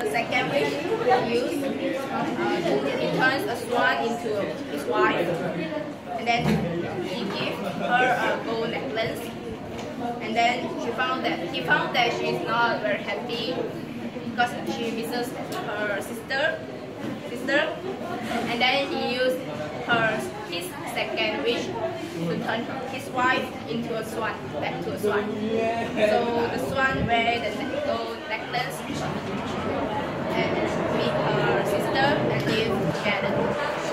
the second wish he used, he turns a swan into his wife, and then he gives her a gold necklace. And then he found that she's not very happy because she misses her sister. And then he used his second wish to turn his wife into a swan, back to a swan. So the swan wears the gold necklace and meet her sister and live together.